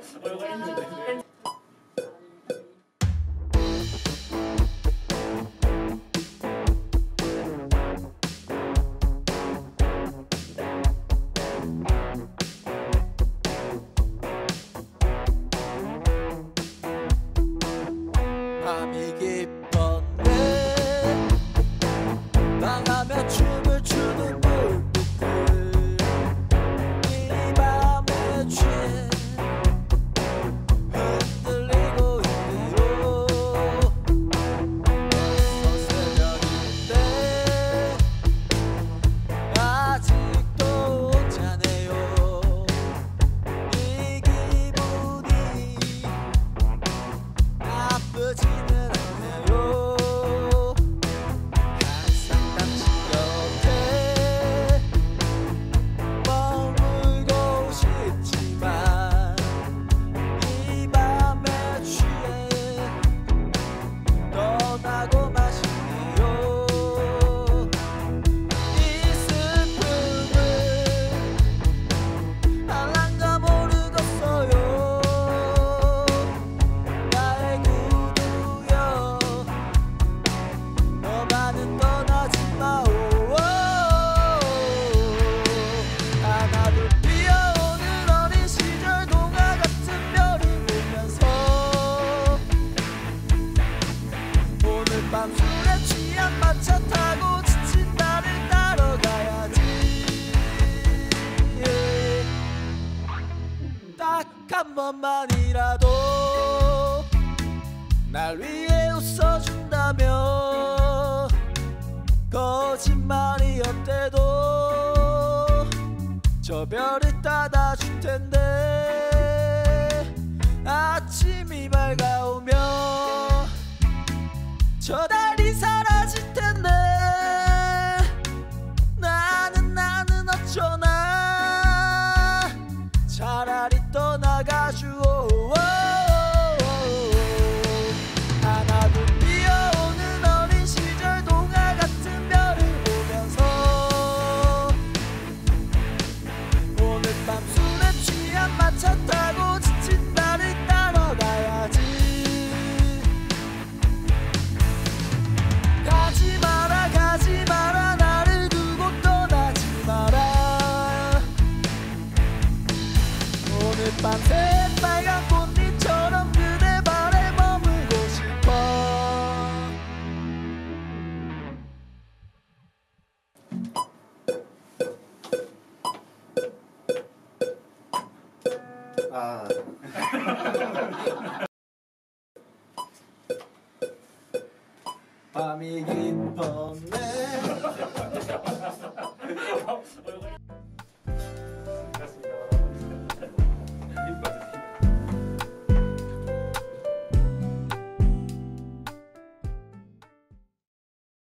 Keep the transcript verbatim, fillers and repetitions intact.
밤이 깊었네. 방하며 춤을 추는 불빛들 이 밤에 취해 흔들리고 있네요. 벌써 새벽인데 아직도 자네요. 이 기분이 나쁘지는 않네요. 항상 당신 곁에 머물고 싶지만 이 밤에 취해 떠나고 마시네요. 이 슬픔을 알란가 모르겠어요. 나의 구두여 너만은 떠나지 마오. 하나둘 뛰어오는 어린 시절 동화 같은 별을 보면서 오늘 밤 술에 취한 마차 타고 지친 나를 따라가야지. 딱 한 번만이라도 날 위해 웃어준다면 거짓말이었대도 저 별을 따다 줄 텐데. 아침이 밝아오면 저 달이 사라질 텐데 나는 나는 어쩌나 차라리 떠나가주오. 하나둘 뛰어오는 어린 시절 동화 같은 별을 보면서 오늘 밤 술에 취한 마차 타고 지친 나를 따라가야지. 가지 마라 가지 마라 나를 두고 떠나지 마라. 오늘 밤 새빨간 꽃잎처럼 그대 발에 머물고 싶어. 아. 밤이 깊었네.